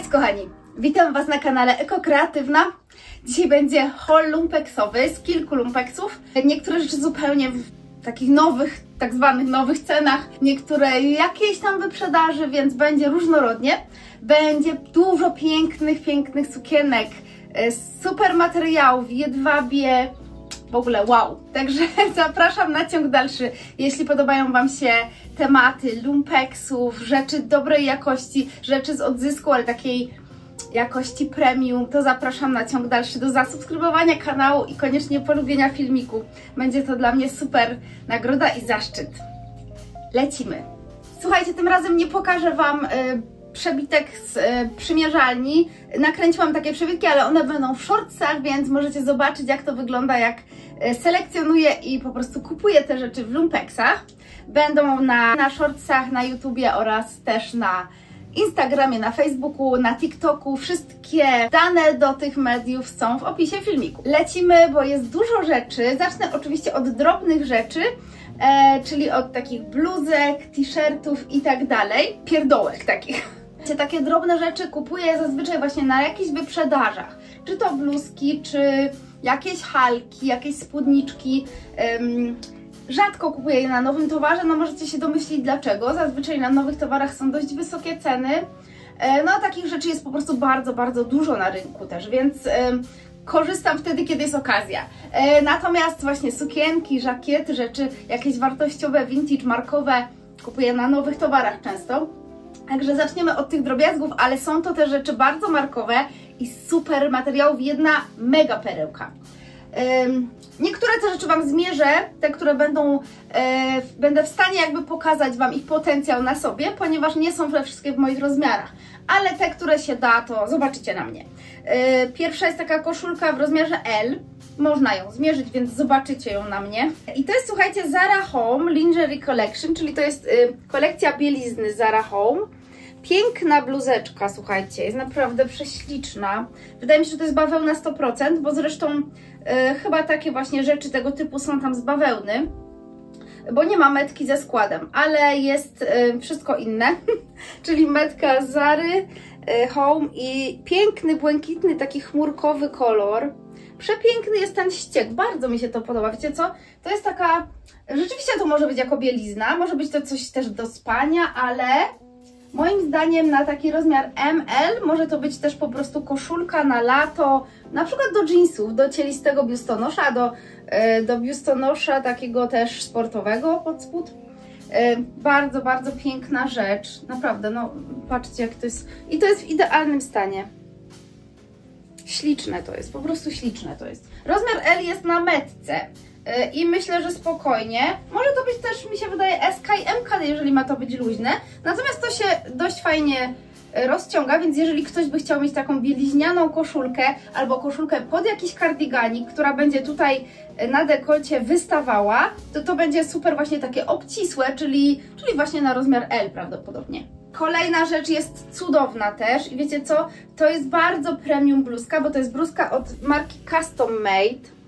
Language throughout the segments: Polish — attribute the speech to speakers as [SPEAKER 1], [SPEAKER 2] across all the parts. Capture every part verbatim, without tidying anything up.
[SPEAKER 1] Cześć kochani, witam Was na kanale Eko Kreatywna. Dzisiaj będzie haul lumpeksowy z kilku lumpeksów. Niektóre rzeczy zupełnie w takich nowych, tak zwanych nowych cenach, niektóre jakiejś tam wyprzedaży, więc będzie różnorodnie. Będzie dużo pięknych, pięknych sukienek, super materiałów, jedwabie, w ogóle wow. Także zapraszam na ciąg dalszy. Jeśli podobają Wam się tematy lumpeksów, rzeczy dobrej jakości, rzeczy z odzysku, ale takiej jakości premium, to zapraszam na ciąg dalszy do zasubskrybowania kanału i koniecznie polubienia filmiku. Będzie to dla mnie super nagroda i zaszczyt. Lecimy. Słuchajcie, tym razem nie pokażę Wam y, przebitek z y, przymierzalni. Nakręciłam takie przebitki, ale one będą w shortsach, więc możecie zobaczyć, jak to wygląda, jak y, selekcjonuję i po prostu kupuję te rzeczy w lumpeksach. Będą na, na shortsach, na YouTubie oraz też na Instagramie, na Facebooku, na TikToku. Wszystkie dane do tych mediów są w opisie filmiku. Lecimy, bo jest dużo rzeczy. Zacznę oczywiście od drobnych rzeczy, e, czyli od takich bluzek, t-shirtów i tak dalej. Pierdołek takich. Takie drobne rzeczy kupuję zazwyczaj właśnie na jakichś wyprzedażach. Czy to bluzki, czy jakieś halki, jakieś spódniczki. Ym, Rzadko kupuję je na nowym towarze, no możecie się domyślić dlaczego. Zazwyczaj na nowych towarach są dość wysokie ceny. No a takich rzeczy jest po prostu bardzo, bardzo dużo na rynku też, więc y, korzystam wtedy, kiedy jest okazja. Y, natomiast właśnie sukienki, żakiety, rzeczy jakieś wartościowe, vintage, markowe kupuję na nowych towarach często. Także zaczniemy od tych drobiazgów, ale są to te rzeczy bardzo markowe i super materiałów, jedna mega perełka. Niektóre te rzeczy Wam zmierzę, te, które będą, e, będę w stanie jakby pokazać Wam ich potencjał na sobie, ponieważ nie są we wszystkie w moich rozmiarach, ale te, które się da, to zobaczycie na mnie. E, pierwsza jest taka koszulka w rozmiarze L, można ją zmierzyć, więc zobaczycie ją na mnie. I to jest, słuchajcie, Zara Home Lingerie Collection, czyli to jest y, kolekcja bielizny Zara Home. Piękna bluzeczka, słuchajcie, jest naprawdę prześliczna. Wydaje mi się, że to jest bawełna sto procent, bo zresztą yy, chyba takie właśnie rzeczy tego typu są tam z bawełny, bo nie ma metki ze składem, ale jest yy, wszystko inne, czyli metka Zary yy, Home i piękny, błękitny, taki chmurkowy kolor. Przepiękny jest ten ścieg, bardzo mi się to podoba. Wiecie co? To jest taka, rzeczywiście to może być jako bielizna, może być to coś też do spania, ale moim zdaniem na taki rozmiar M L może to być też po prostu koszulka na lato, na przykład do jeansów, do cielistego biustonosza, do, yy, do biustonosza takiego też sportowego pod spód. Yy, bardzo, bardzo piękna rzecz, naprawdę, no patrzcie jak to jest, i to jest w idealnym stanie. Śliczne to jest, po prostu śliczne to jest. Rozmiar L jest na metce. I myślę, że spokojnie. Może to być też, mi się wydaje, S K i M K, jeżeli ma to być luźne. Natomiast to się dość fajnie rozciąga, więc jeżeli ktoś by chciał mieć taką bieliźnianą koszulkę albo koszulkę pod jakiś kardiganik, która będzie tutaj na dekolcie wystawała, to to będzie super właśnie takie obcisłe, czyli, czyli właśnie na rozmiar L prawdopodobnie. Kolejna rzecz jest cudowna też i wiecie co? To jest bardzo premium bluzka, bo to jest bluzka od marki Custom Made.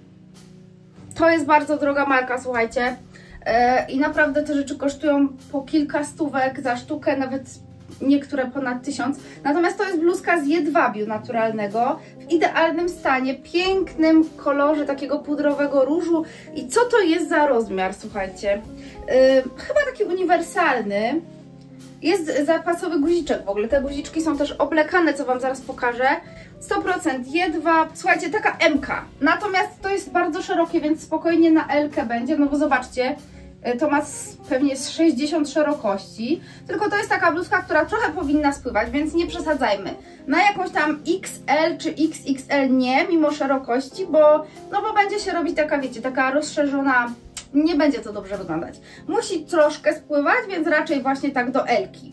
[SPEAKER 1] To jest bardzo droga marka, słuchajcie, yy, i naprawdę te rzeczy kosztują po kilka stówek za sztukę, nawet niektóre ponad tysiąc. Natomiast to jest bluzka z jedwabiu naturalnego, w idealnym stanie, pięknym kolorze takiego pudrowego różu. I co to jest za rozmiar, słuchajcie? Yy, chyba taki uniwersalny. Jest zapasowy guziczek w ogóle, te guziczki są też oblekane, co Wam zaraz pokażę. sto procent jedwab, słuchajcie, taka M K. Natomiast to jest bardzo szerokie, więc spokojnie na L K będzie, no bo zobaczcie, to ma pewnie z sześćdziesiąt szerokości. Tylko to jest taka bluzka, która trochę powinna spływać, więc nie przesadzajmy. Na jakąś tam X L czy X X L nie, mimo szerokości, bo, no bo będzie się robić taka, wiecie, taka rozszerzona, nie będzie to dobrze wyglądać. Musi troszkę spływać, więc raczej właśnie tak do L-ki.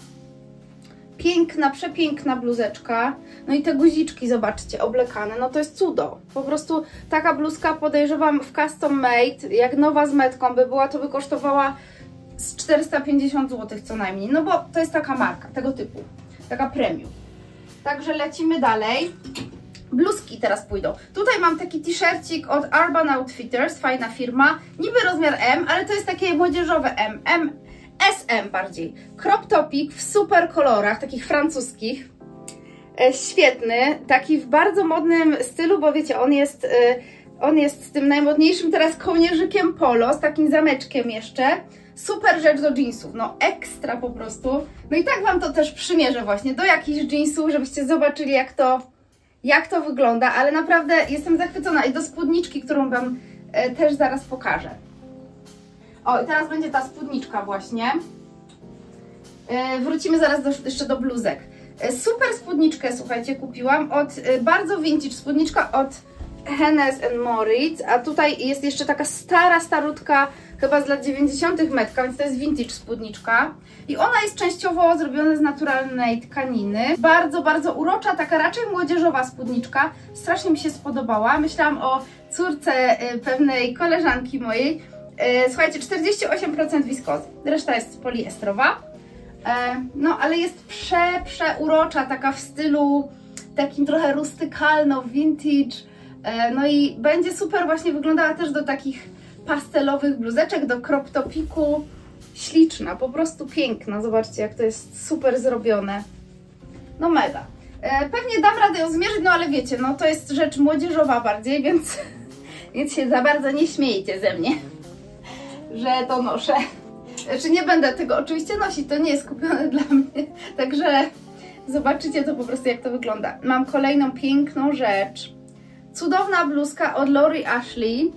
[SPEAKER 1] Piękna, przepiękna bluzeczka. No i te guziczki, zobaczcie, oblekane. No to jest cudo. Po prostu taka bluzka, podejrzewam, w Custom Made, jak nowa z metką by była, to by kosztowała z czterysta pięćdziesiąt złotych co najmniej. No bo to jest taka marka, tego typu. Taka premium. Także lecimy dalej. Bluzki teraz pójdą. Tutaj mam taki t-shircik od Urban Outfitters, fajna firma. Niby rozmiar M, ale to jest takie młodzieżowe M. M S M bardziej. Crop topik w super kolorach, takich francuskich. Świetny, taki w bardzo modnym stylu, bo wiecie, on jest, on jest z tym najmodniejszym teraz kołnierzykiem polo, z takim zameczkiem jeszcze. Super rzecz do jeansów, no ekstra po prostu. No i tak Wam to też przymierzę właśnie do jakichś jeansów, żebyście zobaczyli jak to, jak to wygląda, ale naprawdę jestem zachwycona i do spódniczki, którą Wam e, też zaraz pokażę. O, i teraz będzie ta spódniczka właśnie. E, wrócimy zaraz do, jeszcze do bluzek. E, super spódniczkę, słuchajcie, kupiłam od, e, bardzo vintage spódniczka od Hennes and Mauritz, a tutaj jest jeszcze taka stara, starutka, chyba z lat dziewięćdziesiątych metka, więc to jest vintage spódniczka. I ona jest częściowo zrobiona z naturalnej tkaniny. Bardzo, bardzo urocza, taka raczej młodzieżowa spódniczka. Strasznie mi się spodobała. Myślałam o córce pewnej koleżanki mojej. Słuchajcie, czterdzieści osiem procent wiskozy, reszta jest poliestrowa. No, ale jest prze, przeurocza, taka w stylu takim trochę rustykalno, vintage. No i będzie super właśnie wyglądała też do takich pastelowych bluzeczek, do crop topiku. Śliczna, po prostu piękna. Zobaczcie, jak to jest super zrobione. No mega. Pewnie dam radę ją zmierzyć, no ale wiecie, no to jest rzecz młodzieżowa bardziej, więc, więc się za bardzo nie śmiejcie ze mnie, że to noszę. Znaczy nie będę tego oczywiście nosić, to nie jest kupione dla mnie, także zobaczycie to po prostu jak to wygląda. Mam kolejną piękną rzecz. Cudowna bluzka od Lori Ashley.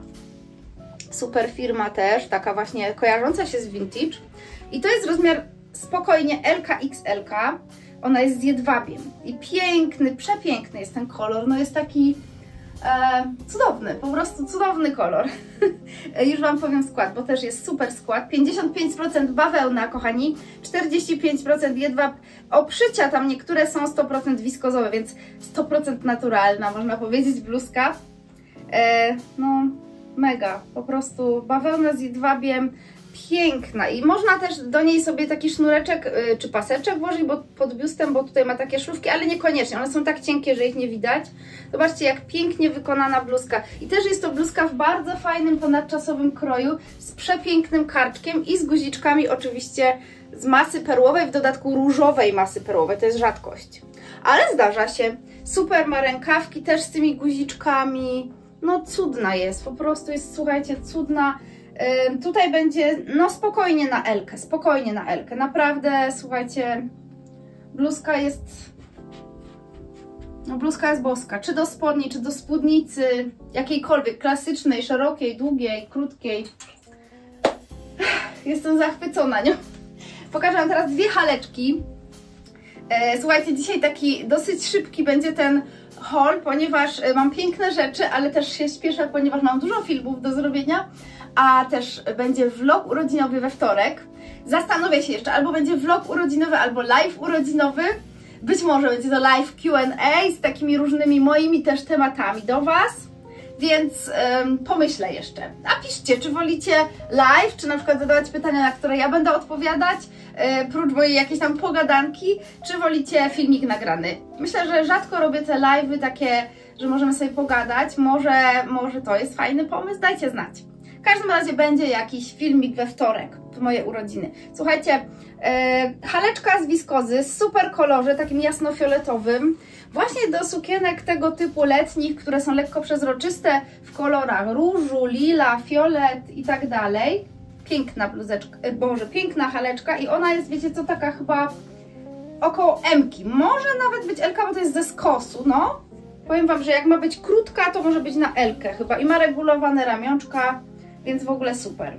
[SPEAKER 1] Super firma też, taka właśnie kojarząca się z vintage. I to jest rozmiar spokojnie L K X L. Ona jest z jedwabiem. I piękny, przepiękny jest ten kolor. No jest taki e, cudowny, po prostu cudowny kolor. Już Wam powiem skład, bo też jest super skład. pięćdziesiąt pięć procent bawełna, kochani, czterdzieści pięć procent jedwab. Oprzycia tam niektóre są sto procent wiskozowe, więc sto procent naturalna, można powiedzieć, bluzka. E, no, mega, po prostu bawełna z jedwabiem, piękna i można też do niej sobie taki sznureczek yy, czy paseczek włożyć bo, pod biustem, bo tutaj ma takie szlufki, ale niekoniecznie, one są tak cienkie, że ich nie widać. Zobaczcie, jak pięknie wykonana bluzka i też jest to bluzka w bardzo fajnym, ponadczasowym kroju z przepięknym karczkiem i z guziczkami oczywiście z masy perłowej, w dodatku różowej masy perłowej, to jest rzadkość, ale zdarza się. Super ma rękawki też z tymi guziczkami, no cudna jest, po prostu jest, słuchajcie, cudna. Yy, tutaj będzie, no spokojnie na Elkę, spokojnie na Elkę, naprawdę, słuchajcie, bluzka jest, no bluzka jest boska, czy do spodni, czy do spódnicy, jakiejkolwiek, klasycznej, szerokiej, długiej, krótkiej, jestem zachwycona nią. Pokażę Wam teraz dwie haleczki. Yy, słuchajcie, dzisiaj taki dosyć szybki będzie ten haul, ponieważ mam piękne rzeczy, ale też się śpieszę, ponieważ mam dużo filmów do zrobienia, a też będzie vlog urodzinowy we wtorek. Zastanowię się jeszcze, albo będzie vlog urodzinowy, albo live urodzinowy. Być może będzie to live Q and A z takimi różnymi moimi też tematami do Was, więc ym, pomyślę jeszcze. Napiszcie, czy wolicie live, czy na przykład zadawać pytania, na które ja będę odpowiadać, yy, prócz mojej jakiejś tam pogadanki, czy wolicie filmik nagrany. Myślę, że rzadko robię te live'y takie, że możemy sobie pogadać. Może, może to jest fajny pomysł, dajcie znać. W każdym razie będzie jakiś filmik we wtorek, w moje urodziny. Słuchajcie, yy, haleczka z wiskozy, w super kolorze, takim jasnofioletowym. Właśnie do sukienek tego typu letnich, które są lekko przezroczyste w kolorach różu, lila, fiolet i tak dalej. Piękna bluzeczka, yy, boże, piękna haleczka i ona jest, wiecie co, taka chyba około M-ki. Może nawet być L-ka, bo to jest ze skosu, no. Powiem Wam, że jak ma być krótka, to może być na L-kę chyba i ma regulowane ramionczka. Więc w ogóle super.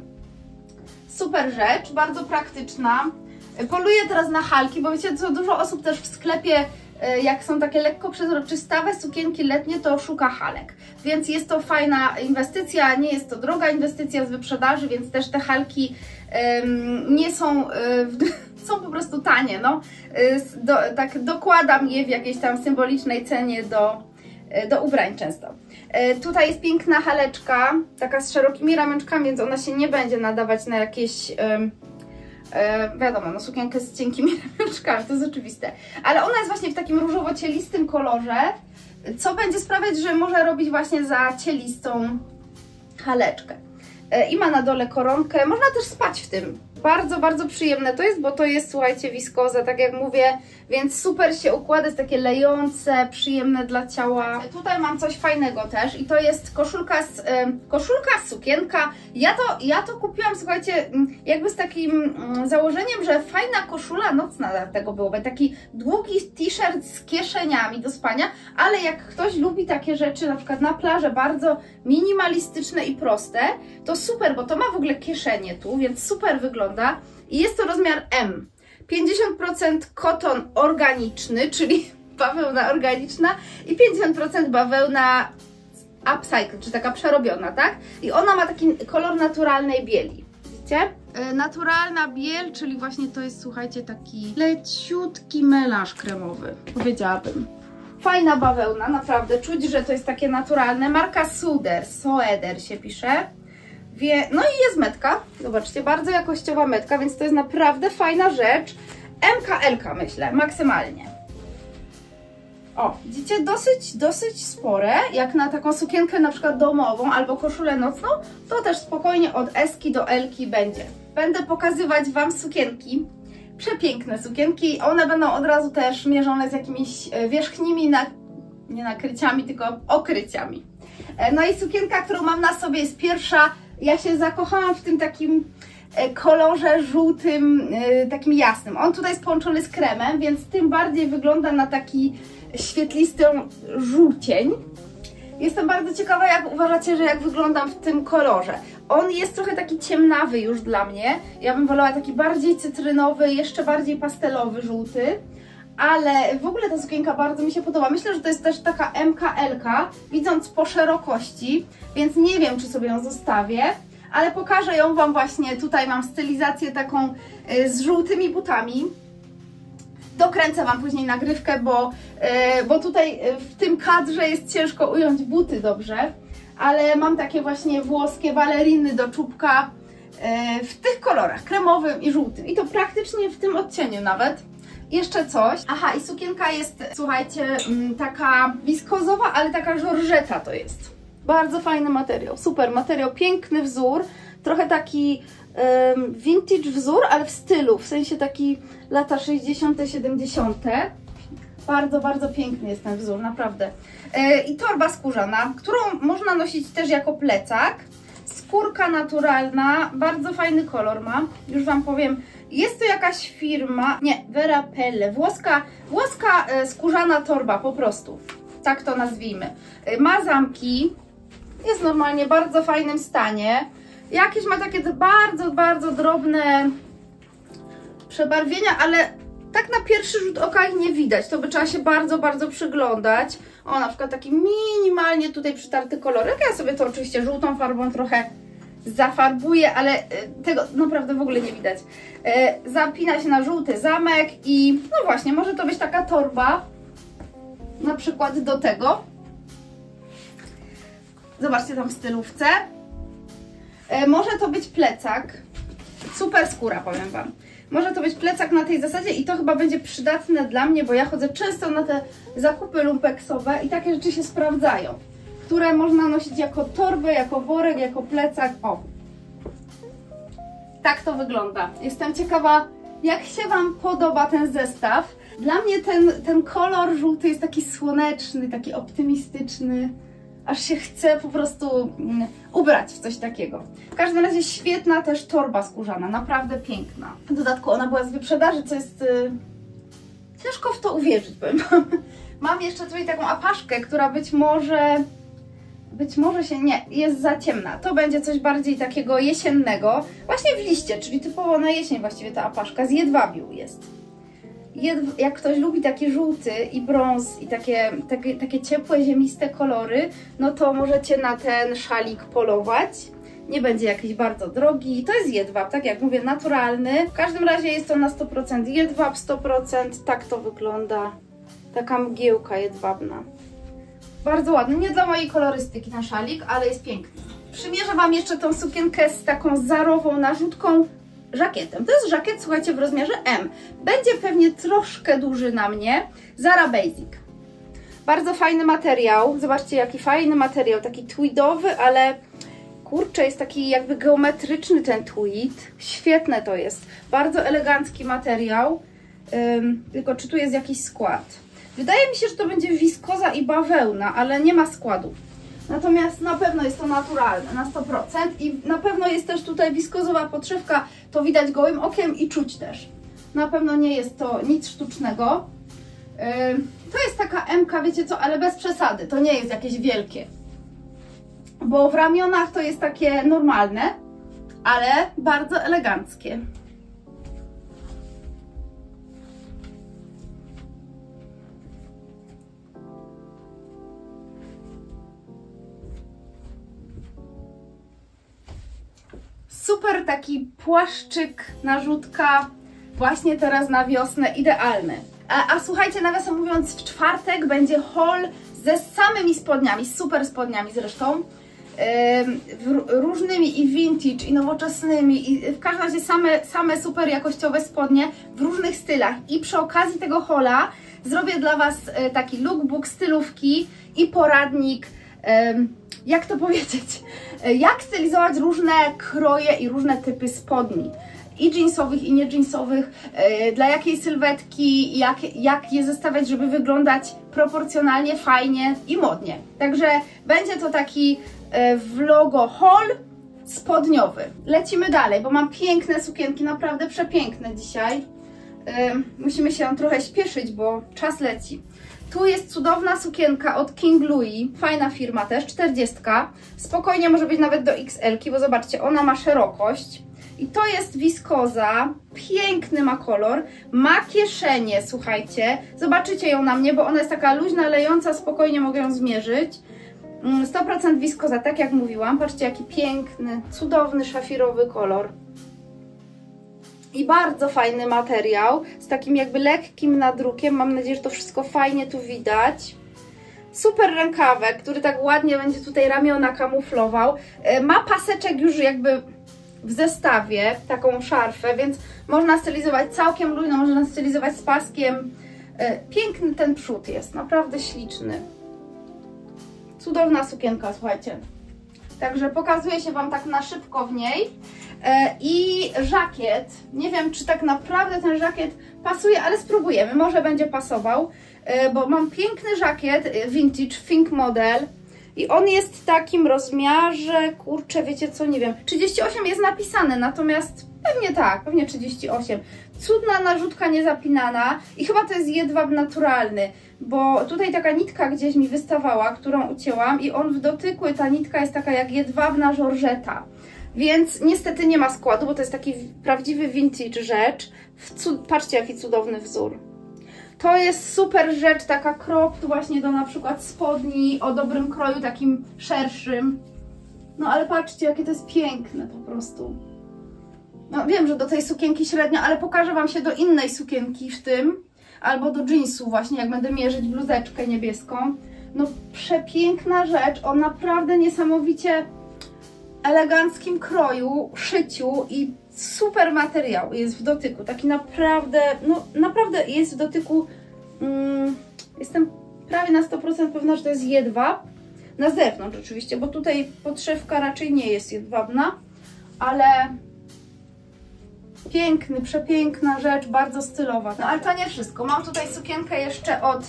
[SPEAKER 1] Super rzecz, bardzo praktyczna. Poluję teraz na halki, bo wiecie co, dużo osób też w sklepie, jak są takie lekko przezroczystawe sukienki letnie, to szuka halek. Więc jest to fajna inwestycja, nie jest to droga inwestycja z wyprzedaży, więc też te halki um, nie są, um, są po prostu tanie, no. Do, tak dokładam je w jakiejś tam symbolicznej cenie do, do ubrań często. Tutaj jest piękna haleczka, taka z szerokimi ramionczkami, więc ona się nie będzie nadawać na jakieś, um, e, wiadomo, no sukienkę z cienkimi ramionczkami, to jest oczywiste. Ale ona jest właśnie w takim różowo-cielistym kolorze, co będzie sprawiać, że może robić właśnie za cielistą haleczkę. E, I ma na dole koronkę, można też spać w tym, Bardzo, bardzo przyjemne to jest, bo to jest, słuchajcie, wiskoza, tak jak mówię, więc super się układa, jest takie lejące, przyjemne dla ciała. Tutaj mam coś fajnego też i to jest koszulka, z, y, koszulka, sukienka. Ja to, ja to kupiłam, słuchajcie, jakby z takim y, założeniem, że fajna koszula nocna dla tego byłoby. Taki długi t-shirt z kieszeniami do spania, ale jak ktoś lubi takie rzeczy, na przykład na plażę, bardzo minimalistyczne i proste, to super, bo to ma w ogóle kieszenie tu, więc super wygląda. I jest to rozmiar M. pięćdziesiąt procent koton organiczny, czyli bawełna organiczna i pięćdziesiąt procent bawełna upcycle, czy taka przerobiona, tak? I ona ma taki kolor naturalnej bieli. Widzicie? Yy, naturalna biel, czyli właśnie to jest, słuchajcie, taki leciutki melanż kremowy, powiedziałabym. Fajna bawełna, naprawdę. Czuć, że to jest takie naturalne. Marka Suder, Soeder się pisze. Wie, no i jest metka, zobaczcie, bardzo jakościowa metka, więc to jest naprawdę fajna rzecz. M K L K myślę, maksymalnie. O, widzicie, dosyć, dosyć spore, jak na taką sukienkę na przykład domową albo koszulę nocną, to też spokojnie od S-ki do L-ki będzie. Będę pokazywać Wam sukienki, przepiękne sukienki, one będą od razu też mierzone z jakimiś wierzchnimi, na, nie nakryciami, tylko okryciami. No i sukienka, którą mam na sobie, jest pierwsza. Ja się zakochałam w tym takim kolorze żółtym, takim jasnym. On tutaj jest połączony z kremem, więc tym bardziej wygląda na taki świetlistą żółcień. Jestem bardzo ciekawa, jak uważacie, że jak wyglądam w tym kolorze. On jest trochę taki ciemnawy już dla mnie. Ja bym wolała taki bardziej cytrynowy, jeszcze bardziej pastelowy, żółty. Ale w ogóle ta sukienka bardzo mi się podoba. Myślę, że to jest też taka M K L K, widząc po szerokości, więc nie wiem, czy sobie ją zostawię, ale pokażę ją Wam właśnie. Tutaj mam stylizację taką z żółtymi butami. Dokręcę Wam później nagrywkę, bo, bo tutaj w tym kadrze jest ciężko ująć buty dobrze, ale mam takie właśnie włoskie baleriny do czubka w tych kolorach, kremowym i żółtym. I to praktycznie w tym odcieniu nawet. Jeszcze coś. Aha, i sukienka jest, słuchajcie, taka wiskozowa, ale taka żorżeta to jest. Bardzo fajny materiał, super materiał, piękny wzór, trochę taki um, vintage wzór, ale w stylu, w sensie taki lata sześćdziesiąte, siedemdziesiąte. Bardzo, bardzo piękny jest ten wzór, naprawdę. E, I torba skórzana, którą można nosić też jako plecak. Skórka naturalna, bardzo fajny kolor ma, już Wam powiem. Jest to jakaś firma, nie, Vera Pelle, włoska, włoska e, skórzana torba po prostu, tak to nazwijmy. E, ma zamki, jest normalnie w bardzo fajnym stanie, jakieś ma takie bardzo, bardzo drobne przebarwienia, ale tak na pierwszy rzut oka ich nie widać, to by trzeba się bardzo, bardzo przyglądać. O, na przykład taki minimalnie tutaj przytarty kolorek, ja sobie to oczywiście żółtą farbą trochę zafarbuję, ale tego naprawdę w ogóle nie widać. Zapina się na żółty zamek i no właśnie, może to być taka torba na przykład do tego. Zobaczcie tam w stylówce. Może to być plecak. Super skóra, powiem Wam. Może to być plecak na tej zasadzie i to chyba będzie przydatne dla mnie, bo ja chodzę często na te zakupy lumpeksowe i takie rzeczy się sprawdzają, które można nosić jako torbę, jako worek, jako plecak. O! Tak to wygląda. Jestem ciekawa, jak się Wam podoba ten zestaw. Dla mnie ten, ten kolor żółty jest taki słoneczny, taki optymistyczny. Aż się chce po prostu mm, ubrać w coś takiego. W każdym razie świetna też torba skórzana, naprawdę piękna. W dodatku ona była z wyprzedaży, co jest... Yy, ciężko w to uwierzyć, powiem Wam. Mam jeszcze tutaj taką apaszkę, która być może... Być może się nie, jest za ciemna. To będzie coś bardziej takiego jesiennego. Właśnie w liście, czyli typowo na jesień właściwie ta apaszka z jedwabiu jest. Jedw jak ktoś lubi taki żółty i brąz i takie, takie, takie ciepłe, ziemiste kolory, no to możecie na ten szalik polować. Nie będzie jakiś bardzo drogi. To jest jedwab, tak jak mówię, naturalny. W każdym razie jest to na sto procent jedwab, sto procent. Tak to wygląda. Taka mgiełka jedwabna. Bardzo ładny, nie dla mojej kolorystyki ten szalik, ale jest piękny. Przymierzę Wam jeszcze tą sukienkę z taką zarową narzutką, żakietem. To jest żakiet, słuchajcie, w rozmiarze M. Będzie pewnie troszkę duży na mnie. Zara Basic. Bardzo fajny materiał. Zobaczcie, jaki fajny materiał, taki tweedowy, ale Kurczę, jest taki jakby geometryczny ten tweed. Świetne to jest. Bardzo elegancki materiał. Ym, tylko czy tu jest jakiś skład? Wydaje mi się, że to będzie wiskoza i bawełna, ale nie ma składów. Natomiast na pewno jest to naturalne, na sto procent. I na pewno jest też tutaj wiskozowa podszewka. To widać gołym okiem i czuć też. Na pewno nie jest to nic sztucznego. Ym, to jest taka M-ka, wiecie co, ale bez przesady. To nie jest jakieś wielkie. Bo w ramionach to jest takie normalne, ale bardzo eleganckie. Super taki płaszczyk, narzutka, właśnie teraz na wiosnę, idealny. A, a słuchajcie, nawiasem mówiąc, w czwartek będzie haul ze samymi spodniami, super spodniami zresztą. Różnymi i vintage, i nowoczesnymi, i w każdym razie same, same super jakościowe spodnie w różnych stylach. I przy okazji tego hola zrobię dla Was taki lookbook, stylówki i poradnik, jak to powiedzieć, jak stylizować różne kroje i różne typy spodni. I jeansowych, i nie jeansowych, dla jakiej sylwetki, jak, jak je zestawiać, żeby wyglądać proporcjonalnie, fajnie i modnie. Także będzie to taki vlogo haul spodniowy. Lecimy dalej, bo mam piękne sukienki, naprawdę przepiękne dzisiaj. Musimy się trochę śpieszyć, bo czas leci. Tu jest cudowna sukienka od King Louis, fajna firma też, czterdziestka. Spokojnie może być nawet do X L-ki, bo zobaczcie, ona ma szerokość. I to jest wiskoza, piękny ma kolor, ma kieszenie, słuchajcie. Zobaczycie ją na mnie, bo ona jest taka luźna, lejąca, spokojnie mogę ją zmierzyć. sto procent wiskoza, tak jak mówiłam. Patrzcie, jaki piękny, cudowny, szafirowy kolor. I bardzo fajny materiał, z takim jakby lekkim nadrukiem. Mam nadzieję, że to wszystko fajnie tu widać. Super rękawek, który tak ładnie będzie tutaj ramiona kamuflował. Ma paseczek już jakby w zestawie, taką szarfę, więc można stylizować całkiem luźno, można stylizować z paskiem. Piękny ten przód jest, naprawdę śliczny. Cudowna sukienka, słuchajcie. Także pokazuję się Wam tak na szybko w niej. I żakiet. Nie wiem, czy tak naprawdę ten żakiet pasuje, ale spróbujemy. Może będzie pasował, bo mam piękny żakiet vintage, Think Model. I on jest w takim rozmiarze, kurczę, wiecie co, nie wiem, trzydzieści osiem jest napisane, natomiast pewnie tak, pewnie trzydzieści osiem. Cudna narzutka niezapinana i chyba to jest jedwab naturalny, bo tutaj taka nitka gdzieś mi wystawała, którą ucięłam i on w dotyku, ta nitka jest taka jak jedwabna żorżeta. Więc niestety nie ma składu, bo to jest taki prawdziwy vintage rzecz. Patrzcie, jaki cudowny wzór. To jest super rzecz, taka cropped właśnie do na przykład spodni o dobrym kroju, takim szerszym. No ale patrzcie, jakie to jest piękne po prostu. No wiem, że do tej sukienki średnio, ale pokażę Wam się do innej sukienki w tym. Albo do jeansu właśnie, jak będę mierzyć bluzeczkę niebieską. No przepiękna rzecz, o naprawdę niesamowicie eleganckim kroju, szyciu i super materiał jest w dotyku, taki naprawdę, no naprawdę jest w dotyku, mm, jestem prawie na sto procent pewna, że to jest jedwab, na zewnątrz oczywiście, bo tutaj podszewka raczej nie jest jedwabna, ale piękny, przepiękna rzecz, bardzo stylowa. No ale to nie wszystko, mam tutaj sukienkę jeszcze od y,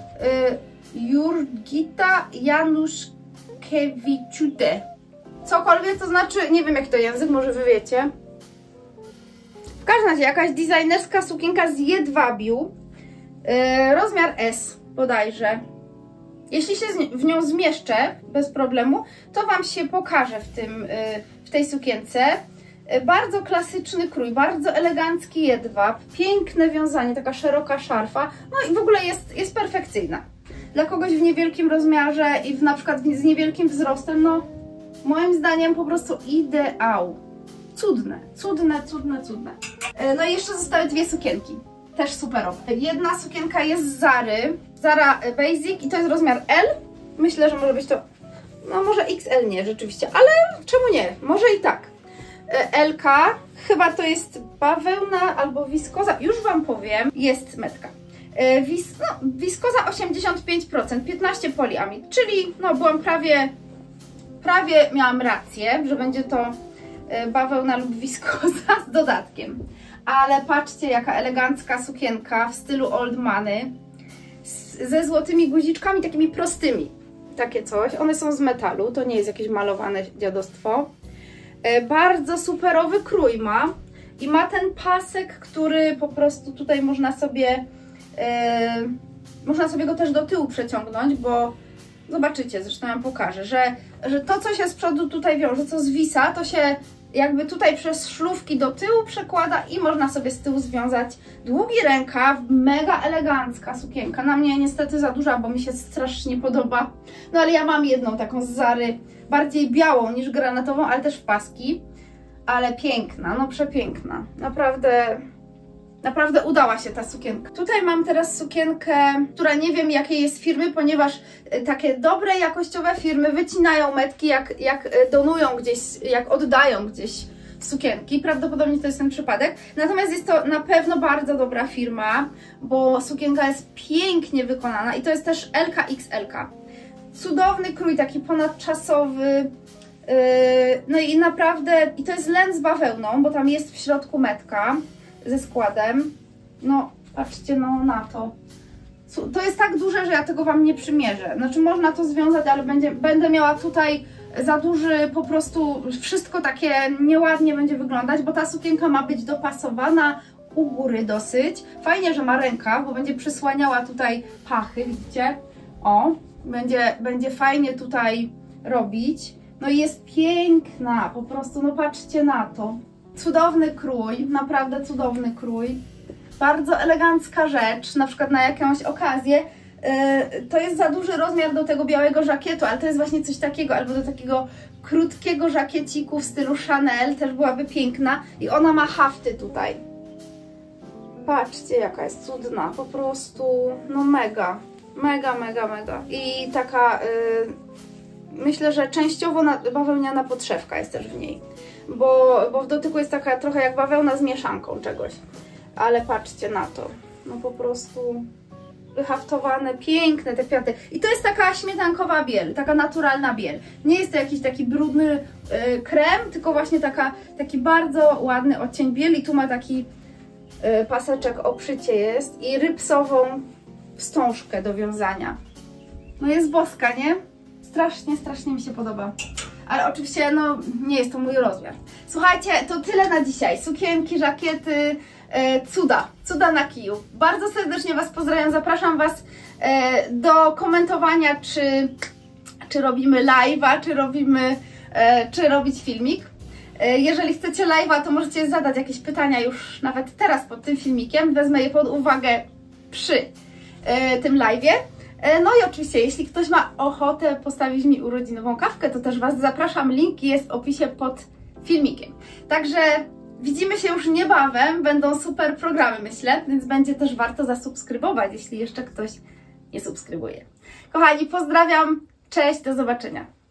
[SPEAKER 1] Jurgita Januszkiewiczute. Cokolwiek to znaczy, nie wiem jaki to język, może Wy wiecie. W każdym razie jakaś designerska sukienka z jedwabiu, yy, rozmiar S bodajże. Jeśli się w nią zmieszczę bez problemu, to Wam się pokaże w, tym, yy, w tej sukience. Yy, bardzo klasyczny krój, bardzo elegancki jedwab, piękne wiązanie, taka szeroka szarfa, no i w ogóle jest, jest perfekcyjna. Dla kogoś w niewielkim rozmiarze i w, na przykład z niewielkim wzrostem, no moim zdaniem po prostu ideał. Cudne, cudne, cudne, cudne. No i jeszcze zostały dwie sukienki. Też superowe. Jedna sukienka jest z Zary. Zara Basic i to jest rozmiar L. Myślę, że może być to, no może X L nie rzeczywiście, ale czemu nie? Może i tak. L K, chyba to jest bawełna albo wiskoza, już Wam powiem, jest metka. Wis, no, wiskoza osiemdziesiąt pięć procent, piętnaście poliamid, czyli no byłam prawie prawie miałam rację, że będzie to bawełna lub wiskoza z dodatkiem. Ale patrzcie, jaka elegancka sukienka w stylu old money, ze złotymi guziczkami takimi prostymi. Takie coś. One są z metalu, to nie jest jakieś malowane dziadostwo. Bardzo superowy krój ma. I ma ten pasek, który po prostu tutaj można sobie e, można sobie go też do tyłu przeciągnąć, bo zobaczycie, zresztą ja wam pokażę, że, że to, co się z przodu tutaj wiąże, co zwisa, to się jakby tutaj przez szlufki do tyłu przekłada i można sobie z tyłu związać długi rękaw, mega elegancka sukienka. Na mnie niestety za duża, bo mi się strasznie podoba. No ale ja mam jedną taką z Zary, bardziej białą niż granatową, ale też w paski. Ale piękna, no przepiękna. Naprawdę, naprawdę udała się ta sukienka. Tutaj mam teraz sukienkę, która nie wiem jakiej jest firmy, ponieważ takie dobre, jakościowe firmy wycinają metki, jak, jak donują gdzieś, jak oddają gdzieś sukienki. Prawdopodobnie to jest ten przypadek. Natomiast jest to na pewno bardzo dobra firma, bo sukienka jest pięknie wykonana i to jest też L K X L. Cudowny krój, taki ponadczasowy. No i naprawdę, i to jest len z bawełną, bo tam jest w środku metka ze składem. No, patrzcie no na to. To jest tak duże, że ja tego wam nie przymierzę. Znaczy można to związać, ale będzie, będę miała tutaj za duży, po prostu wszystko takie nieładnie będzie wyglądać, bo ta sukienka ma być dopasowana u góry dosyć. Fajnie, że ma rękaw, bo będzie przysłaniała tutaj pachy, widzicie? O, będzie, będzie fajnie tutaj robić. No i jest piękna, po prostu, no patrzcie na to. Cudowny krój, naprawdę cudowny krój. Bardzo elegancka rzecz, na przykład na jakąś okazję. Yy, to jest za duży rozmiar do tego białego żakietu, ale to jest właśnie coś takiego, albo do takiego krótkiego żakieciku w stylu Chanel, też byłaby piękna. I ona ma hafty tutaj. Patrzcie, jaka jest cudna, po prostu, no mega, mega, mega, mega. I taka... Yy, Myślę, że częściowo na, bawełniana podszewka jest też w niej, bo, bo w dotyku jest taka trochę jak bawełna z mieszanką czegoś. Ale patrzcie na to, no po prostu wyhaftowane, piękne te kwiaty. I to jest taka śmietankowa biel, taka naturalna biel. Nie jest to jakiś taki brudny y, krem, tylko właśnie taka, taki bardzo ładny odcień bieli. Tu ma taki y, paseczek, obszycie jest i rypsową wstążkę do wiązania. No jest boska, nie? Strasznie, strasznie mi się podoba. Ale oczywiście, no, nie jest to mój rozmiar. Słuchajcie, to tyle na dzisiaj. Sukienki, żakiety, e, cuda. Cuda na kiju. Bardzo serdecznie Was pozdrawiam. Zapraszam Was e, do komentowania, czy, czy robimy live'a, czy robimy, e, czy robić filmik. E, jeżeli chcecie live'a, to możecie zadać jakieś pytania już nawet teraz pod tym filmikiem. Wezmę je pod uwagę przy e, tym live'ie. No i oczywiście, jeśli ktoś ma ochotę postawić mi urodzinową kawkę, to też Was zapraszam. Link jest w opisie pod filmikiem. Także widzimy się już niebawem. Będą super programy, myślę, więc będzie też warto zasubskrybować, jeśli jeszcze ktoś nie subskrybuje. Kochani, pozdrawiam. Cześć, do zobaczenia.